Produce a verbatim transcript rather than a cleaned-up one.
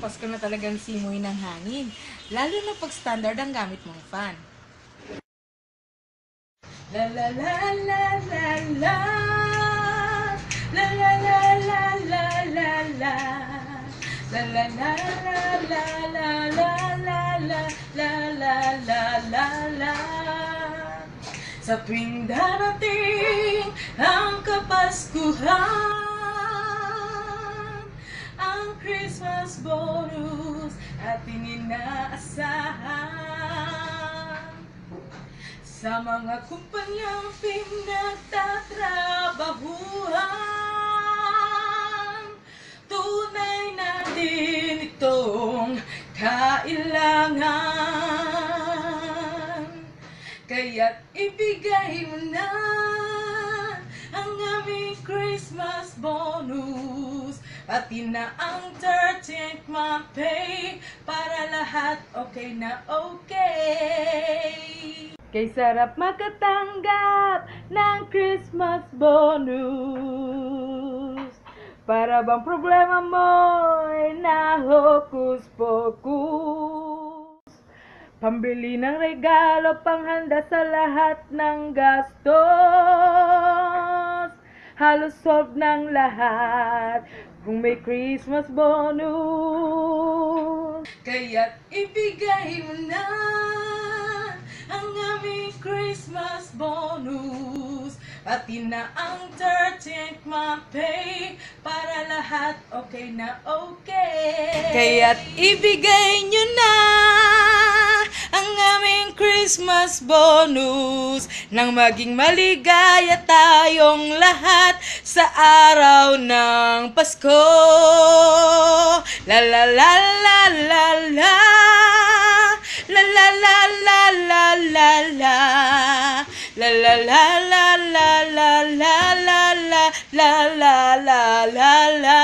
Pasko na talagang simoy ng hangin. Lalo na pag standard ang gamit mong fan. La la la la la la La la la la la la la La la la la la la la la la La la la la la Sa tuwing darating ang Kapaskuhan, ang Christmas bonus ating inaasahan. Sa mga kumpanyang pinagtatrabahuhan, tunay natin itong kailangan. Kaya't ibigay mo na ang aming Christmas bonus, pati na ang thirteenth month pay, para lahat okay na okay. Kay sarap makatanggap ng Christmas bonus, para bang problema mo'y nahokus-pokus. Pambili ng regalo, panghanda sa lahat ng gastos, halos solve ng lahat kung may Christmas bonus. Kaya't ibigay mo na ang aming Christmas bonus, pati na ang thirteenth month pay, para lahat okay na okay. Kaya't ibigay nyo na ang aming Christmas bonus, nang maging maligaya tayong lahat sa araw ng Pasko. La la la la la la La la la la la la la La la la la la la la la la la la la la